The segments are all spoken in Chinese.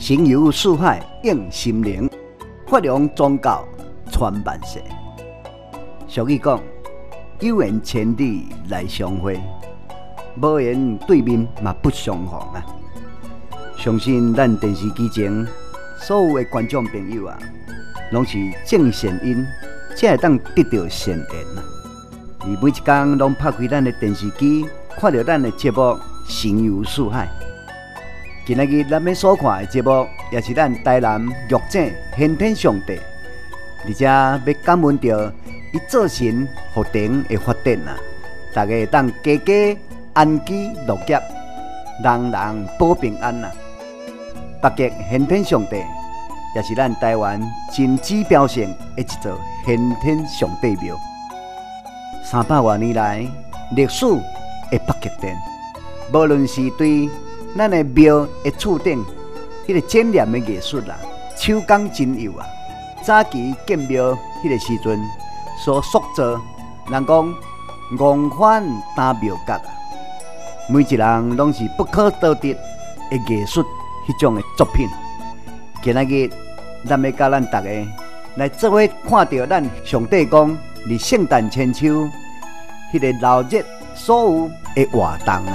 行游四海应心灵，发扬宗教传万世。俗语讲，有缘千里来相会，无缘对面嘛不相逢啊！相信咱电视机前所有的观众朋友啊，拢是种善因，才会当得到善缘啊！而每一天拢拍开咱的电视机，看到咱的节目《行游四海》。今仔日咱要所看的节目，也是咱台南玉井先天上帝，而且要感恩着伊造神福田的发展啊！大家会当家家安居乐业，人人保平安啊！北极先天上帝，也是咱台湾真指标性的一座先天上帝庙。300多年来历史的北极殿，无论是对咱的庙的厝顶，迄个剪染的艺术啦，手工真有啊！早期建庙迄个时阵所塑造，人讲昂款担庙角啊，每一人拢是不可多得的艺术迄种的作品。今仔日，咱要甲咱大家来做伙看到咱上帝公伫圣诞千秋迄个闹热所有的活动啊！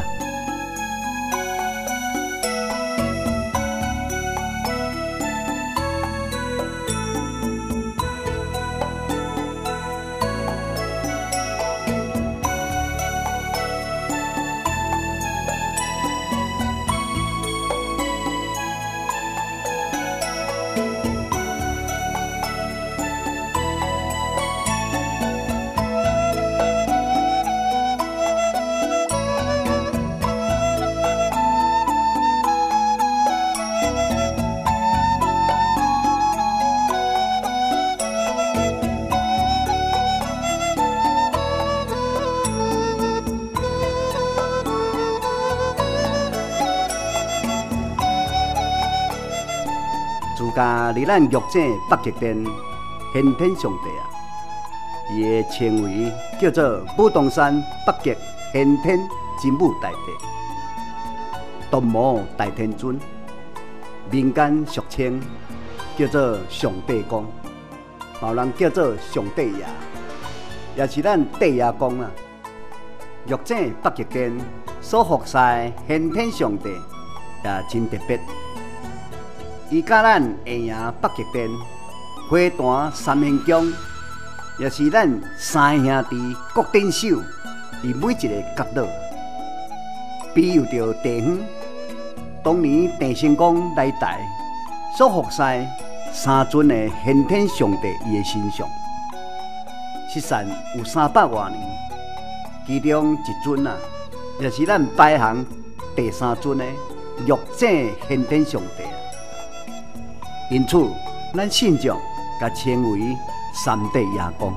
自家伫咱玉井北极殿先天上帝啊，伊的称谓叫做武当山北极先天真武大帝，东摩大天尊，民间俗称叫做上帝公，有人叫做上帝爷，也是咱帝爷公啊。玉井北极殿所服侍先天上帝也真特别。伊甲咱下营北极殿、花坛三仙宫，也是咱三兄弟各点手，伫每一个角落，比喻着地方。当年郑成功来台所服侍三尊的先天上帝伊的身上，失散有300多年，其中一尊啊，也是咱排行第3尊的玉井先天上帝。因此，咱信众甲称为三帝爷公。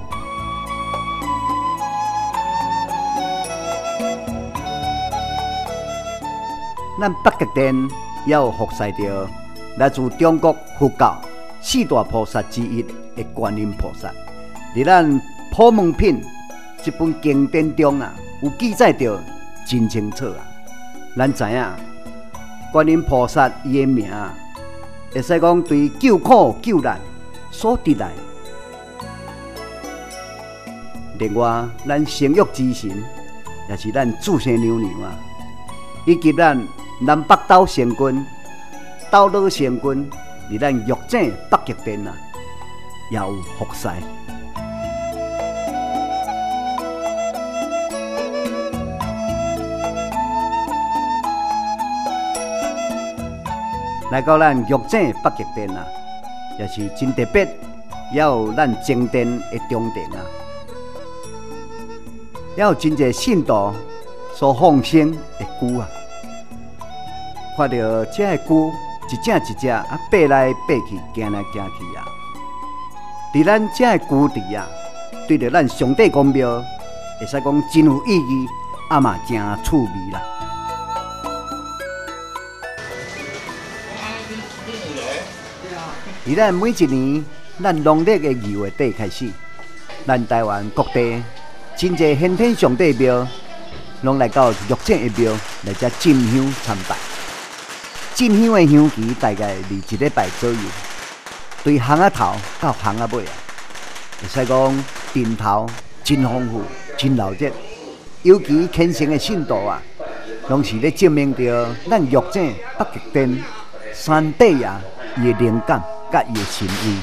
咱北极殿也有服侍着来自中国佛教四大菩萨之一的观音菩萨。伫咱《普门品》这本经典中啊，有记载着真清楚啊。咱知影观音菩萨伊的名啊，会使讲对救苦救难所得来。另外，咱生育之神也是咱祖先娘娘啊，以及咱南北斗星君、斗罗星君，伫咱玉井北极殿啊，也有服侍。来到咱玉井北极殿啊，也是真特别，也有咱正殿的中殿啊，也有真侪信徒所放生的龟啊。看到这个龟一只一只啊爬来爬去，行来行去啊，伫咱这个龟池啊，对着咱上帝公庙，会使讲真有意义，啊嘛真趣味啦。伫咱每一年，咱农历的2月底开始，咱台湾各地真侪先天上帝庙，拢来到玉井的庙来遮进香参拜。 进香的香期大概21礼拜左右，对巷仔头到巷仔尾啊，会使讲阵头真丰富、真热闹。尤其虔诚的信徒啊，拢是咧证明着咱玉井北极殿三帝爷伊的灵感甲伊的神威。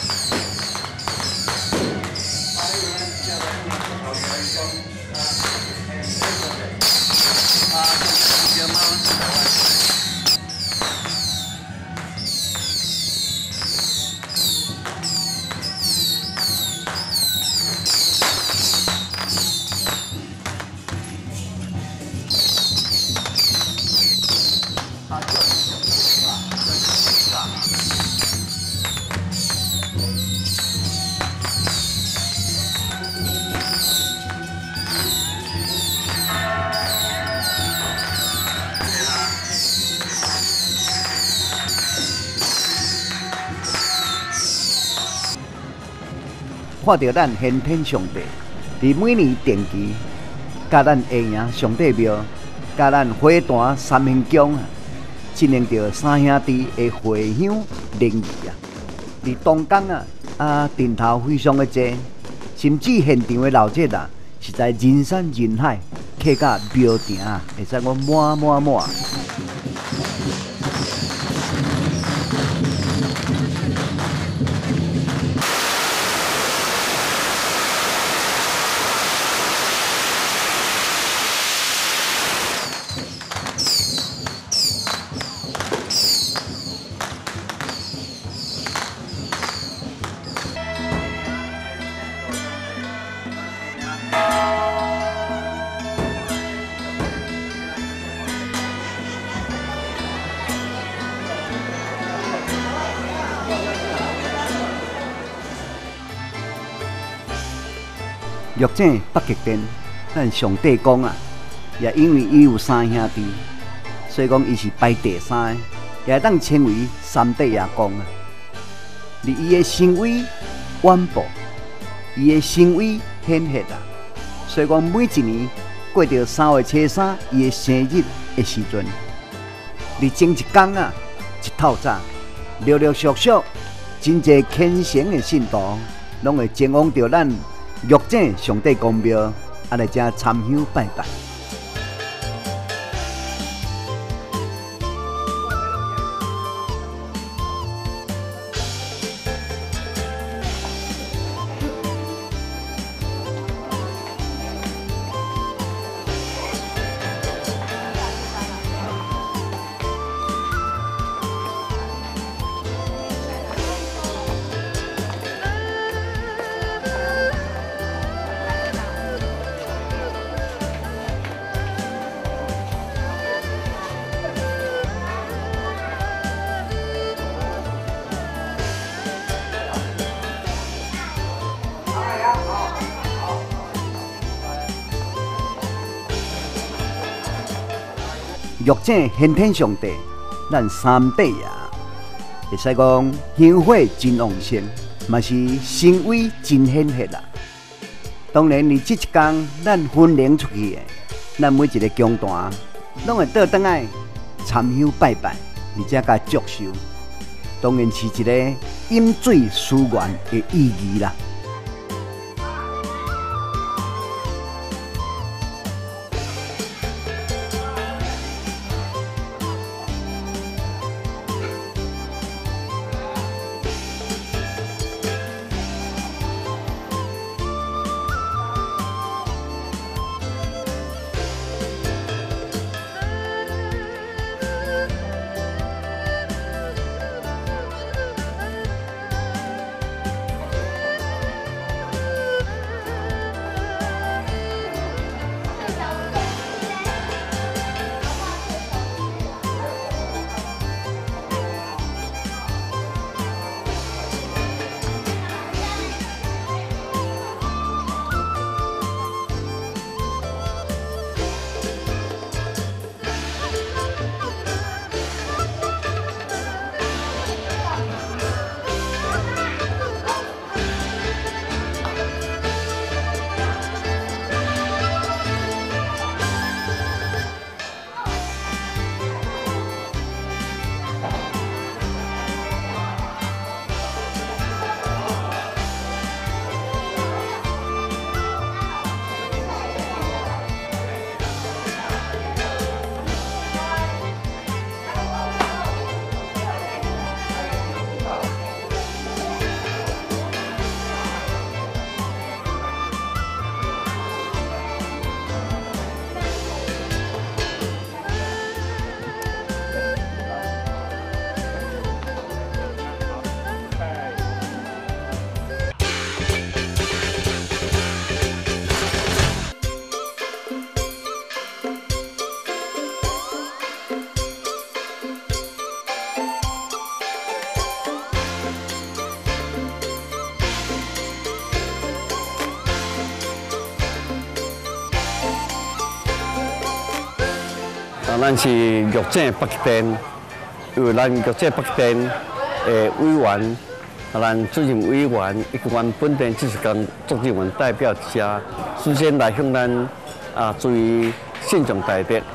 看到咱先天上帝，伫每年定期，甲咱下营上帝庙，甲咱花坛三兄宫啊，进行着三兄弟的回乡灵仪啊。伫当天啊，阵头非常的济，甚至现场的闹热啊，实在人山人海，客甲庙埕啊，会使讲满。玉井北极殿，咱上帝讲啊，也因为伊有三兄弟，所以讲伊是排第三，也当称为三帝爷公啊。而伊的神威远播，伊的神威显赫啊。所以讲每一年过到3月初3，伊的生日的时阵，而前一天啊，一透早，陆陆续续真侪虔诚的信徒，拢会前往到咱玉井上帝公庙，来遮参香拜拜。玉井先天上帝，咱三帝爷，会使讲香火真旺盛，嘛是神威真显赫啦。当然，你这一天咱分灵出去的，咱每一个宫坛，拢会倒转来参香拜拜，而且甲祝寿，当然是一个饮水思源的意义啦。 咱是玉井北镇，由咱玉井北镇的委员，咱主任委员以及阮本镇技术工作人员代表之下，首先来向咱作为信众大德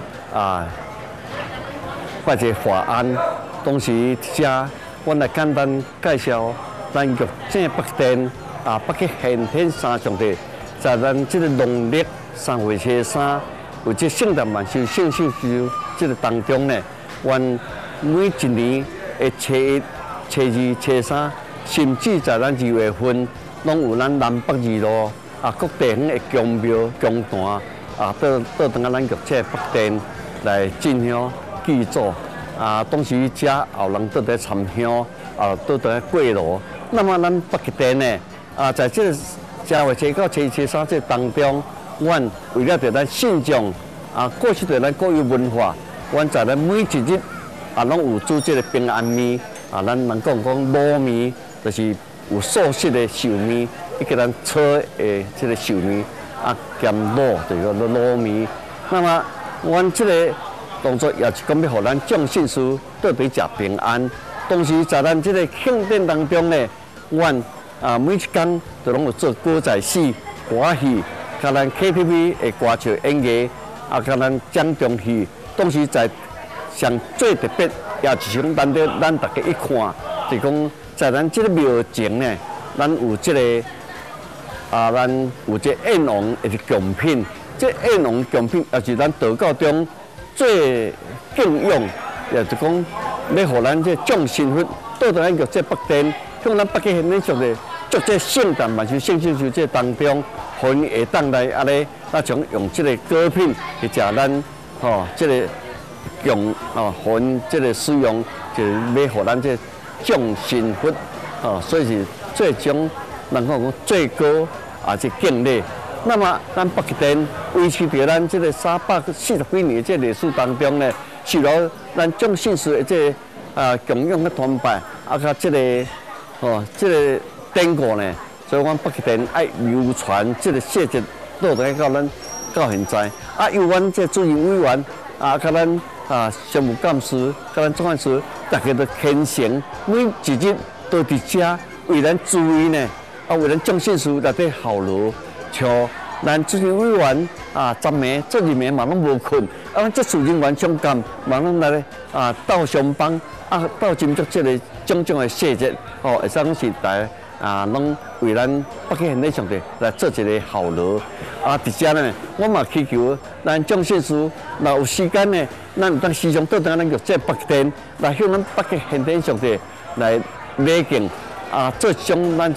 发一个华安。同时，遮阮来简单介绍咱玉井北镇北极先天山上帝，在咱这个农历3月初3。有这圣诞万寿、圣寿寿这个当中呢，阮每一年的初1、初2、初3，甚至在咱2月份，拢有咱南北二路各地方的宫庙、宫坛到咱玉井北镇来进香祭祖同时遮后人倒在参香倒在过路。那么咱北极镇呢在这3月初1到初2、初3这当中。阮为了着咱信众过去着咱国有文化，阮在咱每一日拢有煮这个平安面咱人讲卤面，就是有素食的寿面，以及咱炒的这个寿面兼卤就是讲卤面。那么阮这个动作也是讲要互咱众信士倒底食平安，同时在咱这个庆典当中呢，阮每一天就拢有做歌仔戏、歌戏。甲咱 KTV 的歌唱演艺，甲咱掌中戏，同时在上最特别，也是讲咱大家一看，就是讲在咱这个庙前呢，咱有这个咱有这燕王的贡品，这燕王贡品也是咱道教中最敬仰，也是讲要互咱这众信佛到咱玉井北镇，向咱北极现天上帝，祝这圣诞万寿、圣寿寿这当中。互因会当来咱将用这个果品去食咱这个用互因这个使用，就是要互咱这众信佛所以是最终人讲最高这敬礼。那么咱北极镇维持着咱这个340几年这历史当中呢，受到咱众信士的这供养的团拜甲这个典故呢。所以，阮北极镇爱流传这个细节，到现在。由阮这主任委员甲咱商务干事、甲咱总干事，大家都虔诚，每一日都伫遮为咱注意呢，为咱众信士内底效劳。像咱主任委员10名、12名嘛拢无困，咱这事人员相干嘛拢来斗相帮，斗斟酌这个种种的细节，会使讲是拢为咱北极现天上帝来做一个效劳。伫遮呢，我嘛祈求咱众信士，若有时间呢，咱有当时常到咱玉井北镇来向咱北极现天上帝来礼敬做咱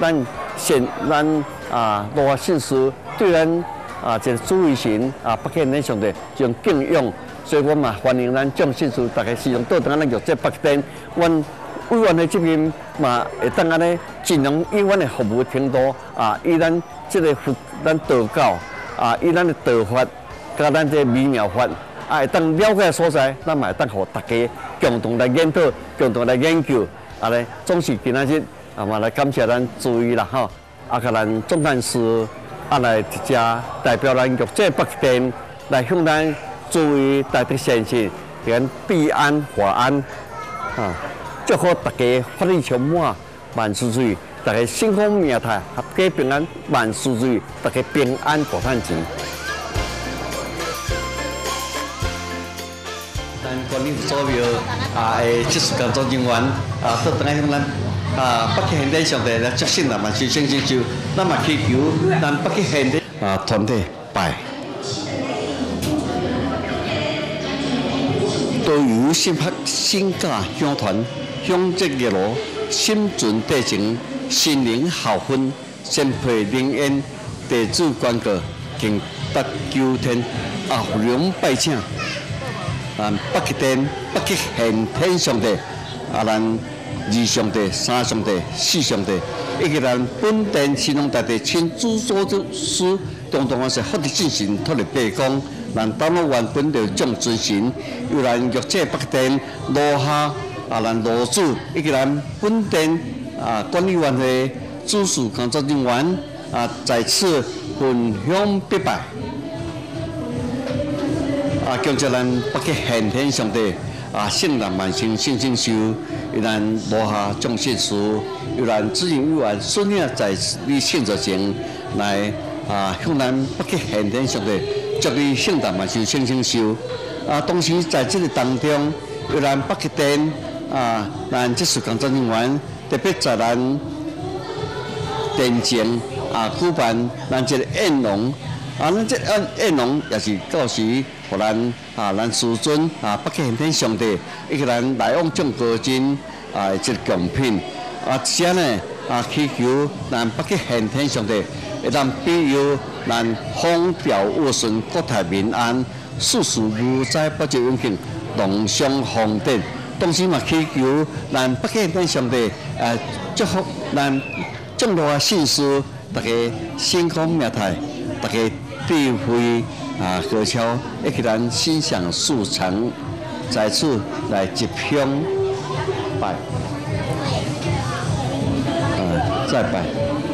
罗华信士对咱这个主位神北极现天上帝这种敬仰，所以我嘛欢迎咱众信士大家时常到咱玉井北镇，阮。委员的这边嘛，会当安尼尽量以阮的服务程度以咱这个咱道教以咱的道法，甲咱这美妙法会当了解所在，咱嘛会当互大家共同来研讨、共同来研究。咧，总是今仔日嘛来感谢咱诸位啦吼，甲咱总干事来伫遮代表咱玉井北镇来向咱诸位大德先生，咱必安华安祝福大家法力充满，万事如意，大家幸福命泰，合家平安，万事如意，大家平安过趁钱。咱管理所庙的技术工作人员都等下向咱北极现天上帝来祝圣诞万寿圣寿寿，咱嘛祈求咱北极现天团体拜。都由新北新家乡团。向这日路，心存地情，心灵孝分，先配灵验，地主关告，敬达求天，福龙拜请。北极镇、北极现天上帝，咱二上帝、三上帝、四上帝，以及咱本镇神农大帝亲主所师，当中是福地进行托立白讲，咱当我原本就众尊神，由咱玉井北镇落下。咱罗主以及咱本镇管理员会主事工作人员在此分享必拜。 恭祝咱北极先天上帝圣诞万寿，圣圣寿，有咱落下众信士，有咱子女委员顺利在你圣座前来向咱北极先天上帝祝你圣诞万寿，圣圣寿。同时在这个当中，有咱北极店咱技术工作人员特别在咱店前举办咱这个宴龙。咱这宴龙也是到时，互咱咱师尊北极先天上帝，以及咱来往众高真这个贡品这呢祈求咱北极先天上帝会当庇佑咱风调雨顺、国泰民安、事事如意、百事永庆、龙翔凤展。同时嘛，祈求咱北极先天上帝祝福咱众多信士，大家身康命泰，大家智慧高超，一起咱心想事成，在此来集香拜，再拜，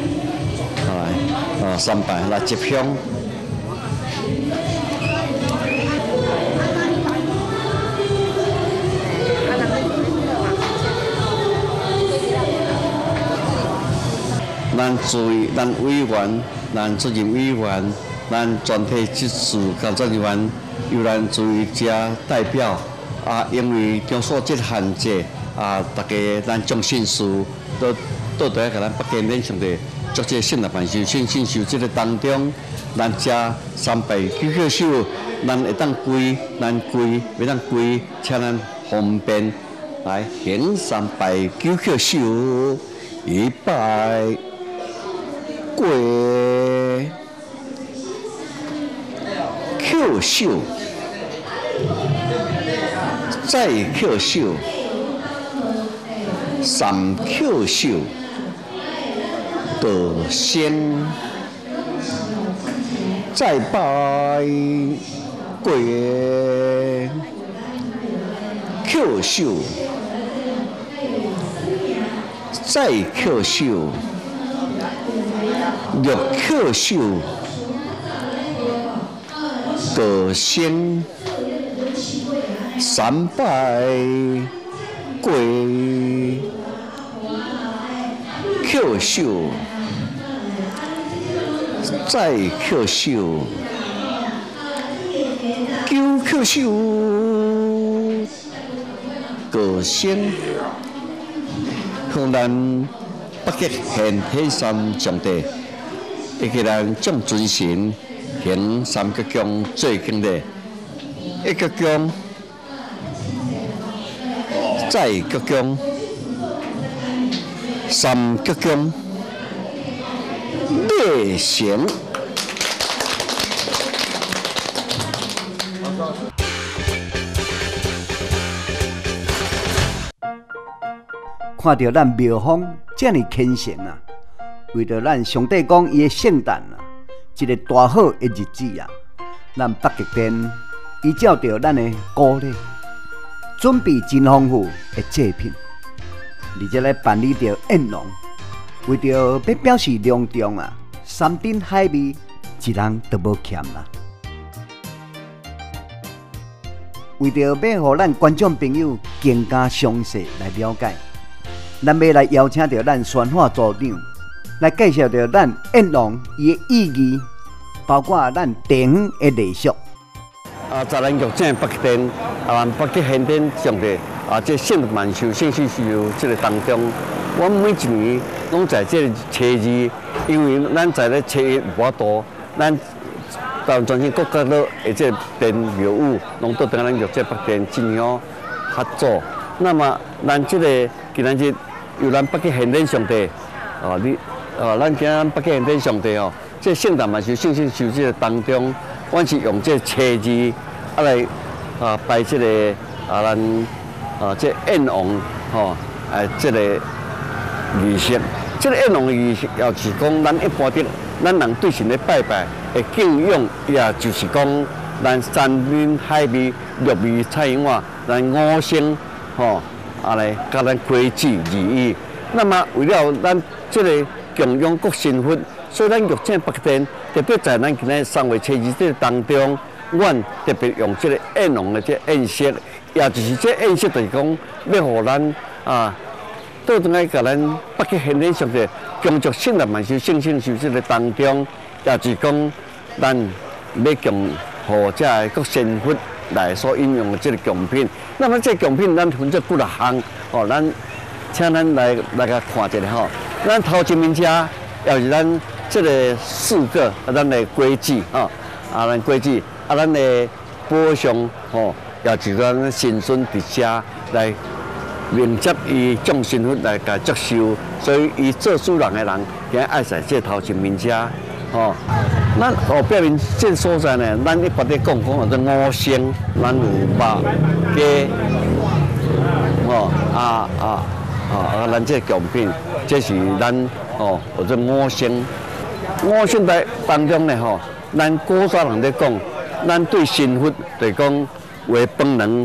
来3拜来集香。咱注意，咱委员、咱主任委员、咱全体技术工作人员，由咱注意者代表因为中所这限制大家咱众信士都在给咱北京脸上帝祝这圣诞万寿、圣圣寿这个当中，咱遮3拜9手，咱会当跪，要当跪，请咱方便来行3拜9手，一拜。过扣手，再扣手，3扣手，得先再拜过扣手，再扣手。6扣手，得先3拜过扣手，再扣手9扣手，得先向咱北极先天上帝。一个人众尊神行3个宫最敬礼，1个宫，再1个宫，3个宫，列行。 看到咱庙方这么虔诚为着咱上帝讲伊的圣诞一个大好的日子咱北极店依照着咱的鼓励，准备真丰富的祭品，而且来办理着宴龙，为着要表示隆重山珍海味一人都无欠为着要让咱观众朋友更加详细来了解，咱要来邀请到咱宣化组长。来介绍着咱宴龙伊的意义，包括咱地方的礼俗。 在咱玉井北极店咱北极先天上帝这圣诞万寿、圣圣寿这个当中，我每一年拢在这个初二，因为咱在咧初一无多，咱到全省各角落的这店庙宇，拢都跟咱玉井北店进行合作。那么咱这个今仔日由咱北极先天上帝咱今仔北极先天上帝这圣诞万寿、圣圣寿这个当中，阮是用这初二来拜这个咱这宴王这个仪式。这个宴王的仪式也是讲咱一般的咱人对神的拜拜的敬仰，也就是讲咱山珍海味、肉味菜肴，咱五星来甲咱规矩而已。那么为了咱这个供养各神佛，所以咱玉井北店特别在咱今日3月初二这当中， 阮特别用这个宴龙的这宴色，也就是这宴色，就是讲要互咱倒转来甲咱北极现天上的工作性来万寿圣寿这个当中，也就是讲咱要供互这个各神佛来所应用的这个贡品。那么这贡品咱分做几项，咱请咱来甲看一下吼。咱头一面车，也是咱这个4个咱的规矩咱规矩咱的保祥也是咱神尊伫遮来迎接伊众神佛来甲接受，所以伊做主人的人，应爱在这头一面车咱后壁面这所在呢，咱一般咧讲有这5星，咱有肉、鸡，咱这贡品，这是咱有这5星。5星在当中呢咱古早人咧讲，咱对神佛就是讲为饭卵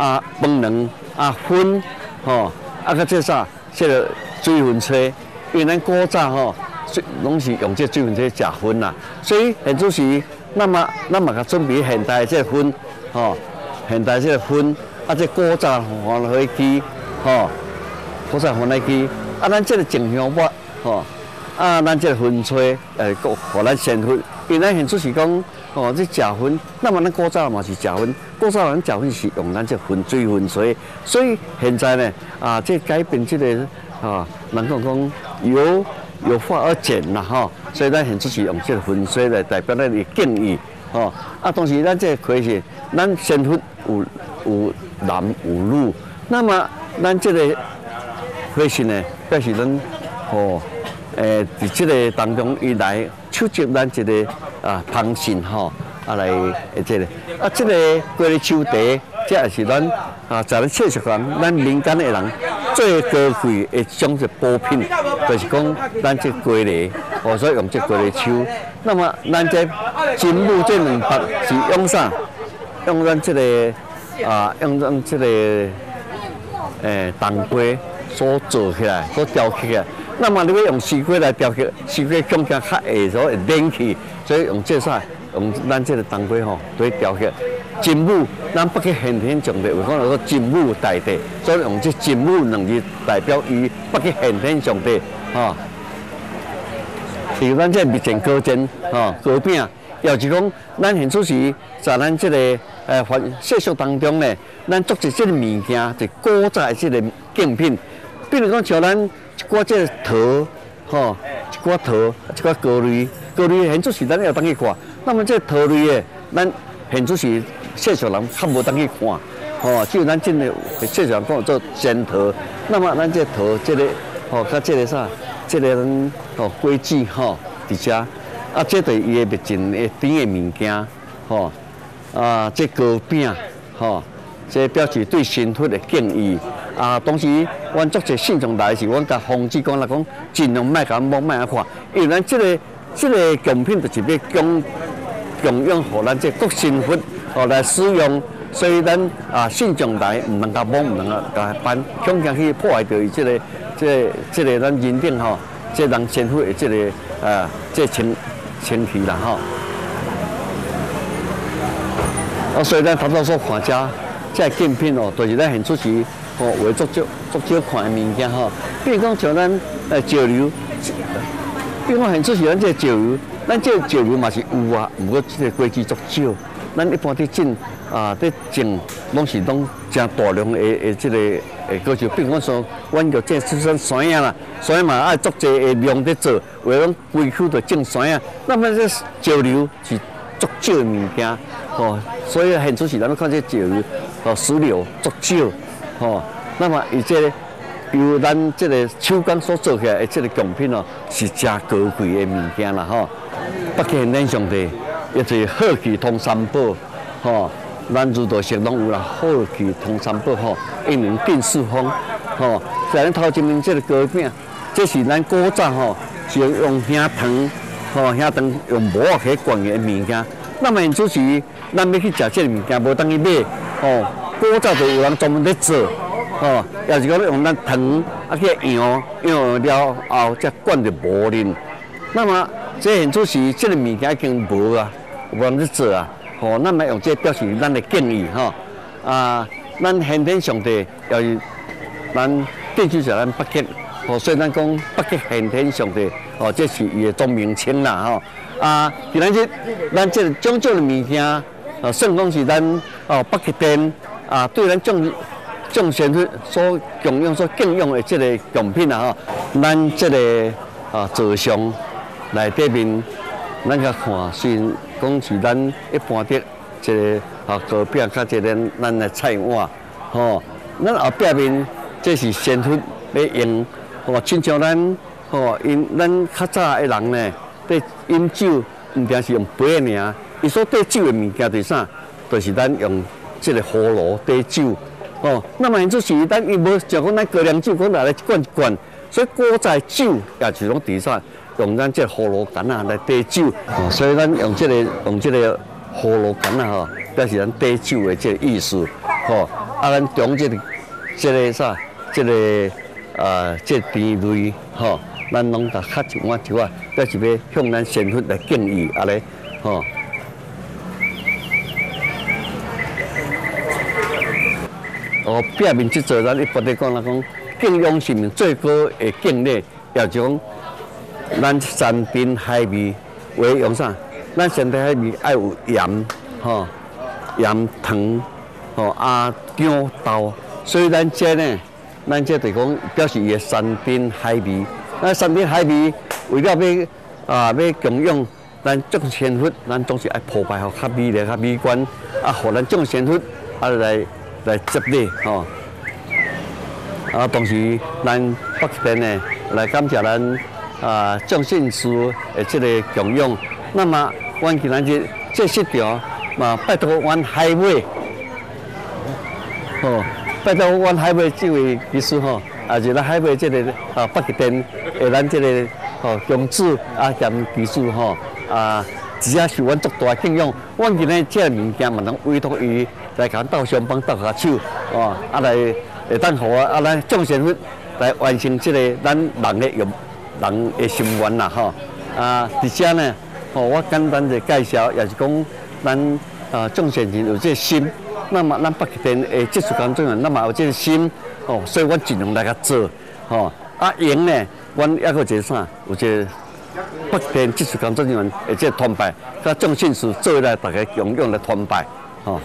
粉甲这啥，这个水分吹，因为咱古早拢是用这水分吹食粉啦，所以现主时，咱嘛甲准备现代这粉现代这粉这古早番来机古早番来机咱这个净香末咱这个粉吹互咱神佛，因为咱现主时讲这食粉，咱古早嘛是食粉，古早人食粉是用咱这粉水分吹，所以现在呢这改变这个人讲有法而减啦所以咱现主是用这个粉水来代表咱的敬意同时咱这可以是咱神佛有男有女，那么咱这个可以是呢表示咱伫这个当中伊来收集咱这个芳信来这个这个过日秋茶，这也是咱在咱切实讲，咱民间的人最高贵的一种宝品，就是讲咱这过日，所以用这过日秋。那么咱这金木这2白是用啥？用咱这个用咱这个铜龟所做起来，所雕起来。那么你要用石龟来雕刻，石龟更加较下所会冷起，所以用这啥？用咱这个铜龟对雕刻。金母，咱北极现天上帝为讲叫做金母大帝，所以用这金母2字代表伊北极现天上帝比如咱这密饯糕煎糕饼，也是讲咱现主时在咱这个习俗当中呢，咱做一这个物件，就古早的这个贡品，比如讲像咱一寡这个桃一寡桃，一寡糕类，糕类现主时咱要当去看，那么这桃类的，咱现主时习俗人较无当去看，只有咱真的习俗人讲做仙桃，那么咱这桃这个甲这个啥，这个咱果子伫遮，这对伊的密饯的甜的物件，这糕饼，这表示对神佛的敬意。同时，阮做者信众来时，阮甲奉旨讲来讲，尽量莫甲莫看，因为咱这个贡品就是要供养互咱这各神佛来使用，所以咱信众来唔能甲摸，唔能甲搬，恐惊去破坏到伊这个咱人顶这人神佛的这个这清气啦所以咱头先所看这贡品就是咱现出时为足少看的物件比如讲像咱石榴，比如讲现出时咱这石榴，咱这石榴嘛是有不过这个果子足少。咱一般伫种伫种拢是真大量的这个果树，比如讲说，阮就种出山影啦，山影嘛爱足济的量伫做，为讲规区就种山影。那么这石榴是足少的物件所以现出时咱要看这石榴石榴足少那么伊这个由咱这个手工所做起来的这个贡品是真高贵的物件啦北极现天上帝。也就是好气通三宝，咱儒道学拢有啦，好气通三宝一年定四方，在咱头前面这个糕饼，这是咱古早是用香糖，香糖用磨去灌的物件。那么现主时，咱要去食这个物件，无当去买，古早就有人专门在做，也是讲用咱糖去摇了后，再灌入磨里。那么这现主时，这个物件已经无啊。无人去做吼，咱来用这表示咱的敬意吼。咱先天上帝要是咱地主是咱北极，吼，所以咱讲北极先天上帝，吼，这是伊的总名称啦吼。今仔日咱这种种的物件，算讲是咱北极殿对咱众先祖所供养、所敬仰的这个贡品啊吼，咱这个座上内底面，咱甲看是讲是咱一般的这个糕饼，甲这个咱的菜碗，吼，咱后壁面这是先祖要用，吼，亲像咱吼，咱较早的人呢，在饮酒唔定是用杯的尔，伊所兑酒的物件是啥？就是咱用这个葫芦兑酒。哦，那么就是咱伊无像讲咱高粱酒，讲来灌一灌，所以古早酒也是拢伫啥用咱这葫芦杆来兑酒，哦，所以咱用这个葫芦杆吼，表示咱兑酒的这个意思，吼，咱中这个啥，这甜类，吼，咱拢甲喝一碗一碗，表示要向咱先祖来敬意，安尼，吼。表面即座咱一般来讲敬仰神明最高的敬礼，也就讲咱山珍海味为用啥？咱山珍海味爱有盐，吼，盐糖，吼姜豆，所以咱这呢，咱这就讲表示伊的山珍海味。咱山珍海味为了要供养咱众先祖，咱总是爱铺排好较美丽、较美观，互咱众先祖来接礼吼，同时咱北极殿呢来感谢咱众信士的这个供养。那么，阮今仔日这1条嘛，拜托阮海尾，吼，拜托阮海尾这位技师吼，是咱海尾这个北极殿的咱这个公子兼技师吼，只要是阮足大敬仰，阮今日这物件嘛，能委托伊来甲斗相帮、斗下手，来会当互咱众先祖来完成这个咱人的心愿啦，吼。伫遮呢，我简单的介绍，也是讲咱众先祖有这心，那么咱北极殿的技术工作人员，那么有这个心，所以我尽量来甲做，赢呢，阮还有一个啥，有这北极殿技术工作人员的这团拜，甲众信士做来大家共用来团拜，吼。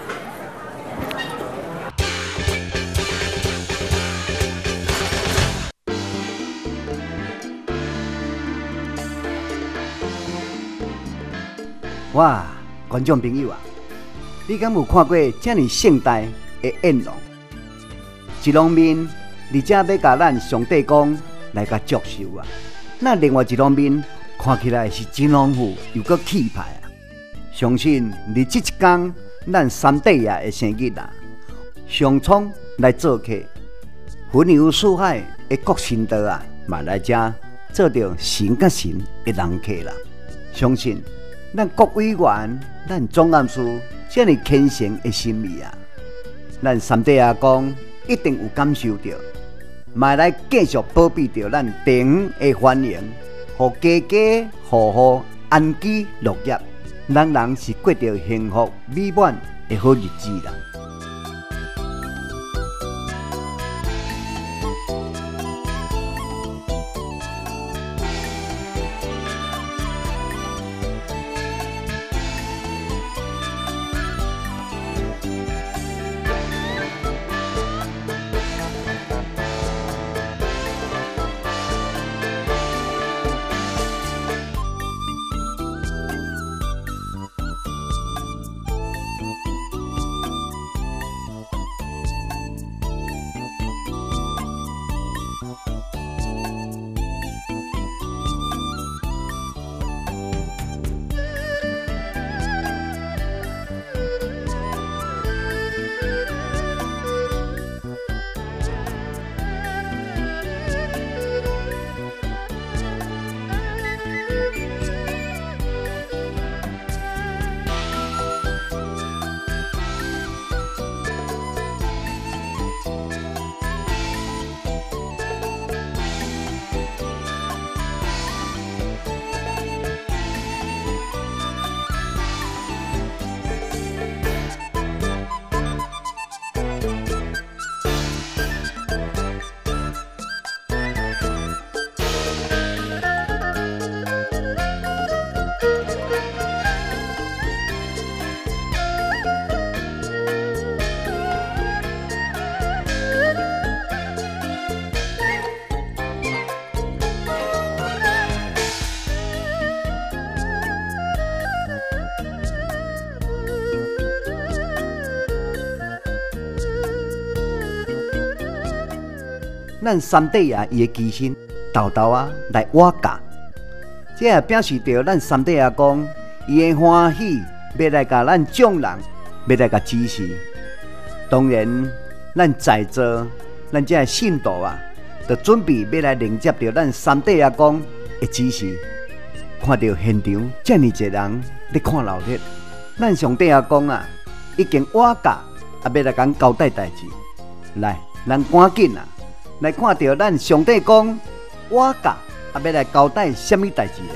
哇，观众朋友啊，你敢有看过这么盛大的宴容？一方面，而且要甲咱上帝公来甲祝寿啊；那另外一方面，看起来是真丰富又阁气派啊。相信日这一天，咱三弟爷的生日啊，上苍来做客，云游四海的国神道啊，嘛来遮做着神甲神的人客啦。相信。咱各委员，咱总干事这么虔诚的心意啊，咱三弟爷公一定有感受到，嘛来继续保庇着咱地方的繁荣，互家家户户安居乐业，人人是过着幸福美满的好日子啦。 咱三弟爷伊的机身豆豆啊来瓦价，这也表示着咱三弟爷公伊的欢喜，要来甲咱众人，要来甲支持。当然，咱在座咱这信徒啊，就准备要来迎接着咱三弟爷公的支持。看到现场这么多人咧看热闹，咱上帝爷公啊，已经瓦价，也要来讲交代代志。来，咱赶紧啊，来看到咱上帝公瓦价，也要来交代什么代志咧？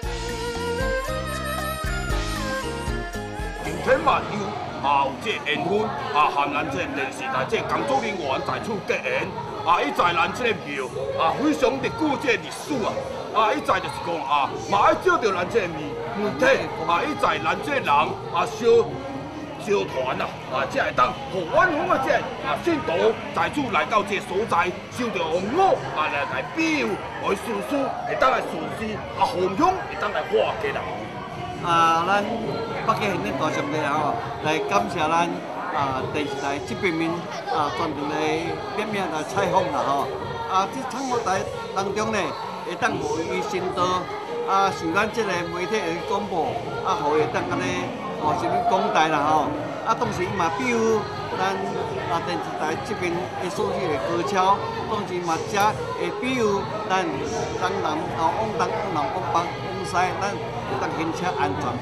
明天嘛有有这缘分和咱这电视台这工作人员在此结缘伊在咱这个庙非常的久这历史伊在就是讲嘛爱照着咱这媒体伊在咱这人小团这会当互阮方的这信徒在此来到这所在，受着王母来庇佑，为事事会当来顺事互相会当来化解啦。 咱北京县的大上帝来感谢咱电视台这边面专程来免来采访啦这采访台当中呢，会当无伊先导受咱这个媒体的广播互会当安尼什么讲台啦当时伊嘛比如咱电视台这边的所有的歌唱，当时嘛遮会比如咱东南往东往南往北往西，咱会当行车安全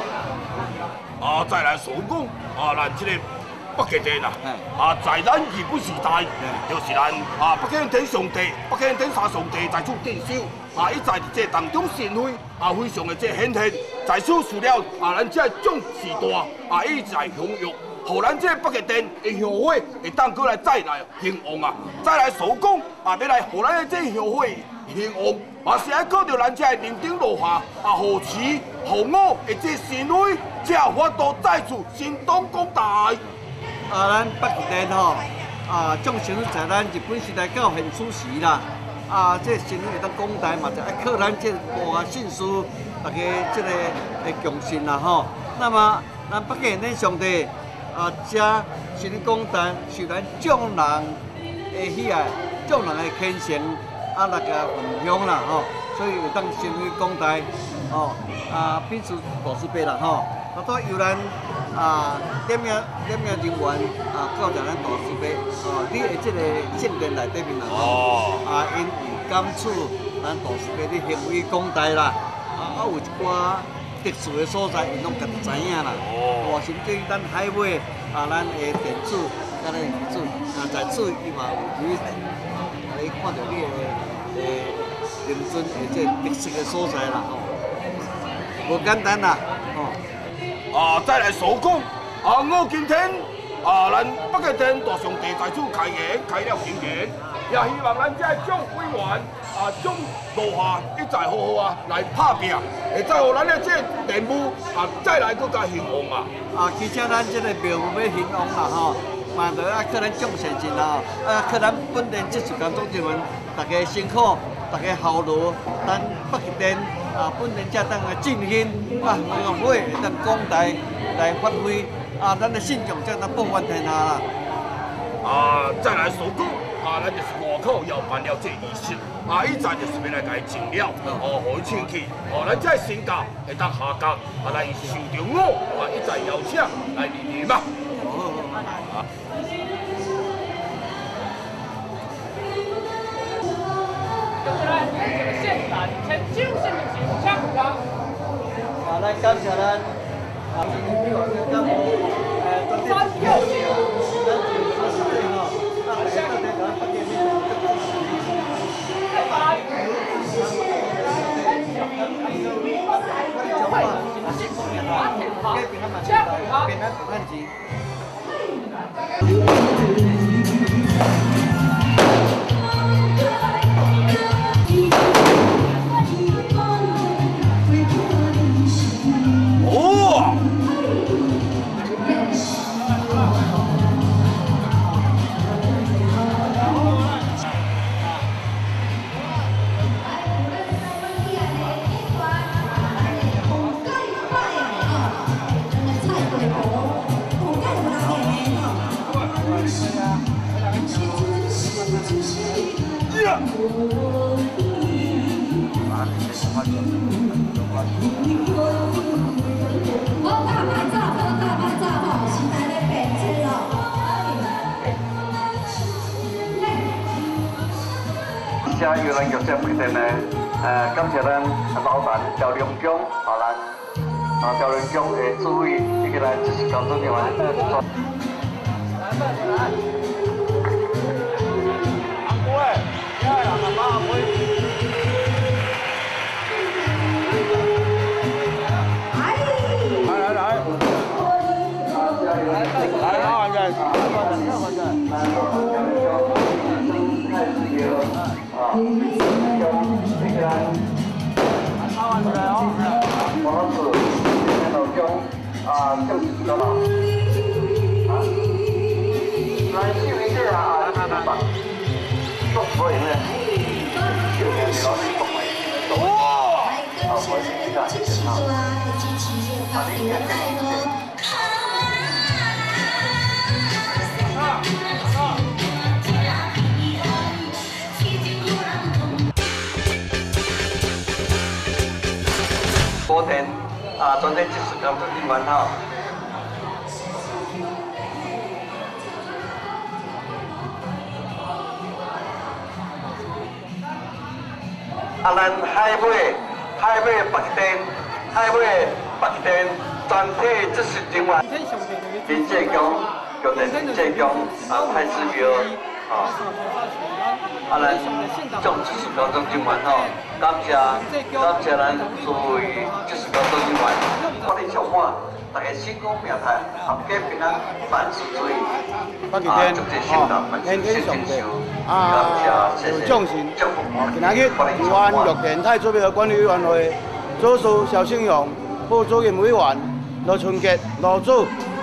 再来所讲咱这个北极地啦，在咱日本时代，就是咱北京天上帝、北京天三上帝在此镇守，伊在这当中神威非常的这显现，在此除了咱这种时代伊在享誉，互咱这北极殿的香火会当过来再来兴旺再来所讲要来互咱的这香火兴旺，是爱靠着咱这人顶落下护持、护我的这神威，才有法度再次神通广大。 咱北极殿众神在咱日本时代到现此时啦，这神会当讲台嘛，就爱靠咱这大信士大家这个的共信啦那么咱北极殿上帝这神讲台受咱众人的喜爱，众人的虔诚来个分享啦所以会当成为讲台彼此大慈悲啦多由咱点名人员教在咱大慈悲你的这个圣殿内底面因为感触咱大慈悲的行为讲台啦有一寡特殊的所在，因拢家己知影啦甚至于咱海尾咱的电子咱的电子在此伊嘛有你看到你的认真的这特色的所在啦无简单啦再来所讲我今天咱北极殿大上帝在此开了经言，也希望咱这众委员众落下一再好好来拍拼，会再互咱的这任务再来更加兴旺其实咱这个庙宇要兴旺啦嘛着靠咱众善心靠咱本地这工作人员大家辛苦，大家效劳，咱北极殿本地才当振兴会当讲台来发挥咱的信仰才当保管天下啦。 再来所讲咱就是外口要办了这仪式伊在就是要来甲伊尽了互伊请去咱这身价会当下降来受着我伊在邀请来礼嘛。 来感谢咱谢游览局这北镇呢，感谢咱老板赵良江，咱赵良江的主委，以及咱这是工作人员。昨天专业技术工作人员吼，咱海尾北店全体执行人员，林建江、叫林建江太子庙咱种技术工作人员吼，感谢咱所有技术工作人员，我哋上晚大家辛苦命太，合家平安，万事如意。 北极天天天上帝有掌声。今仔日台湾玉田太子庙管理委员会主事肖庆荣，副主任委员罗春杰、罗组、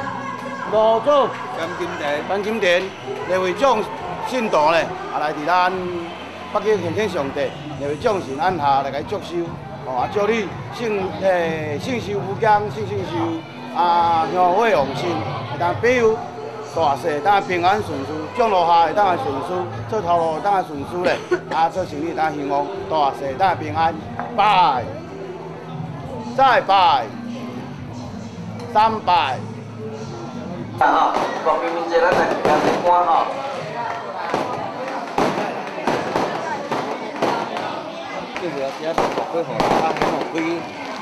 陈金田，两位长信徒咧，来伫咱北极天天上帝，两位掌声按下来个祝寿，祝你圣寿无疆，圣寿香火旺盛，会当保佑大细，当平安顺遂，降落下会当顺遂，做头路会当顺遂咧，做生意会当兴旺，大细会当平安，拜，再拜，3拜。 国民民节咱来听歌吼。 就是也是学会好，学会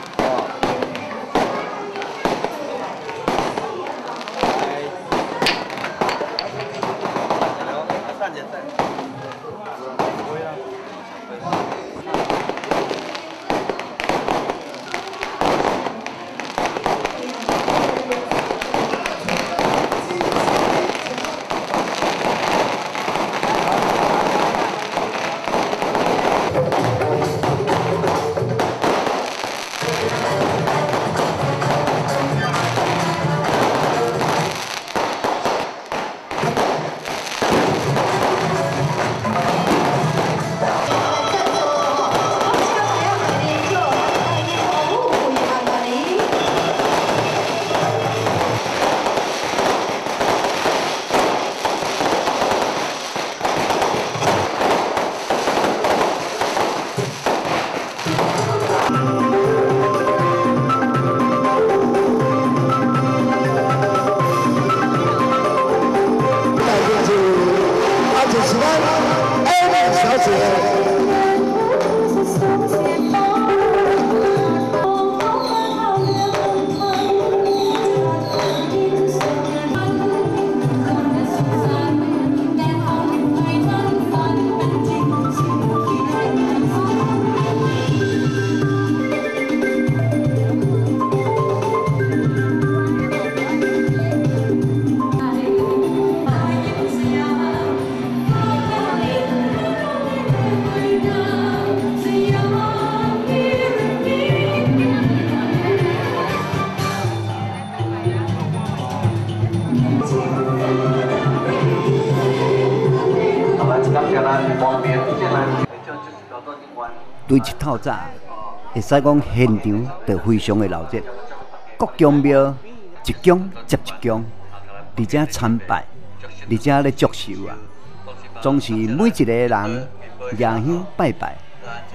对一透早，会使讲现场就非常的闹热，各宫庙一宫接一宫，而且参拜，而且咧祝寿啊，总是每一个人迎香拜拜，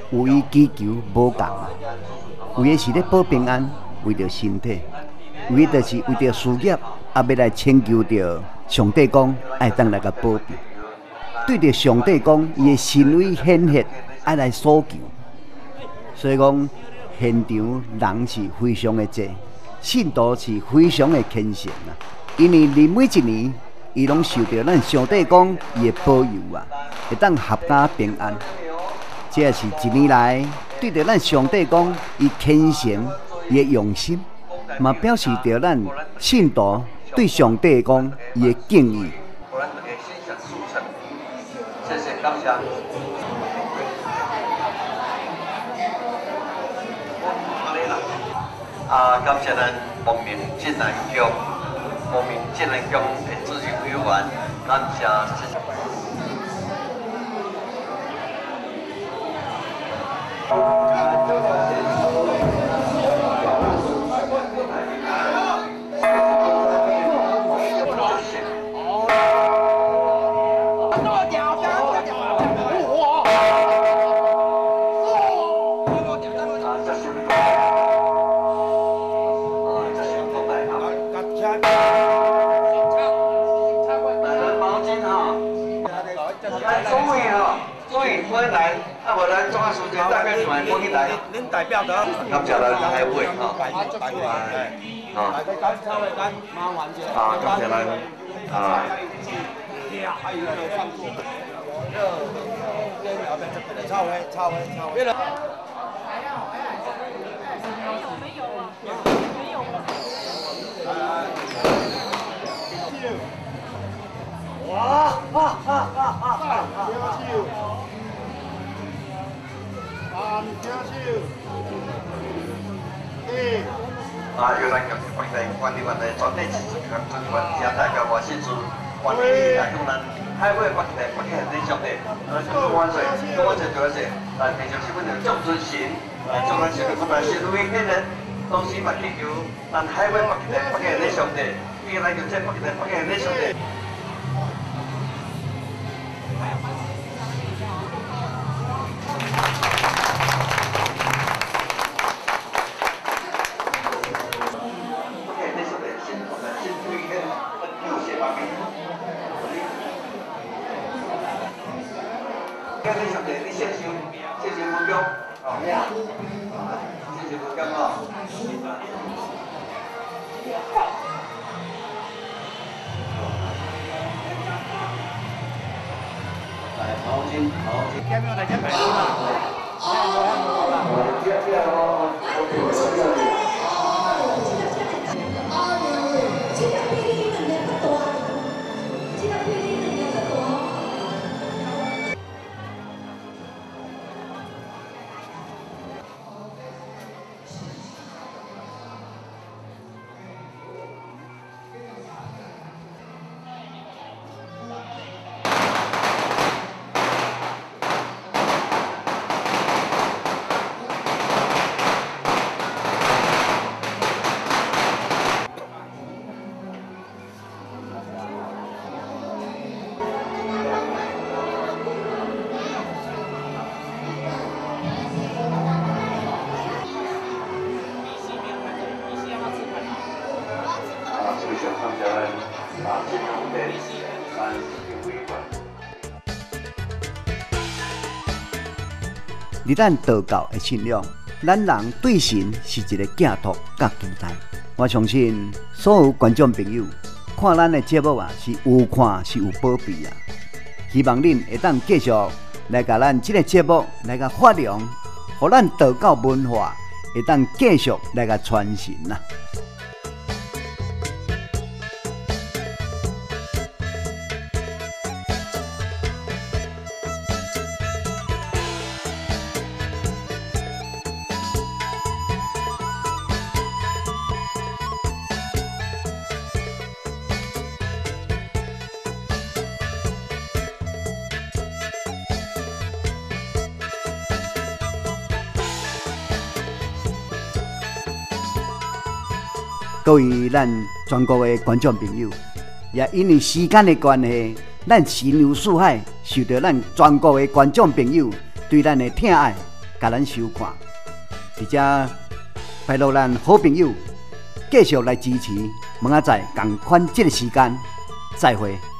有伊祈求无共啊，为的是咧保平安，为着身体，为的就是为着事业，也要来请求着上帝讲爱当来甲保庇。对着上帝讲，伊的神威显现，爱来所求。所以讲，现场人是非常的多，信徒是非常的虔诚啊。因为你每一年，伊拢受到咱上帝讲伊的保佑啊，会当合家平安。这也是一年来对着咱上帝讲伊虔诚伊的用心，嘛表示着咱信徒对上帝讲伊的敬意。 谢谢，感谢。感谢咱光明进南局、光明进南局的咨询委员，感谢。 恁代表的， 感谢咱开会哈， 麻烦者， 感谢咱超会。 越南局北地管理员的全体支持和管理员，也代表我信主管理来向咱海外北地北京的上帝，祝万岁，祝万岁，祝万岁！但平常时阮就众尊神，祝咱上帝不但是为天人，同时嘛祈求咱海外北京的上帝，越南局这北京的上帝。 伫咱道教的信仰，咱人对神是一个寄托甲期待。我相信所有观众朋友看咱的节目啊，是有看是有保庇啊。希望恁会当继续来甲咱这个节目来甲发扬，互咱道教文化会当继续来甲传承啊。各位咱全国的观众朋友，也因为时间的关系，咱神游四海受到咱全国的观众朋友对咱的疼爱， 甲咱收看，而且拜托咱好朋友继续来支持，明仔载同款这个时间再会。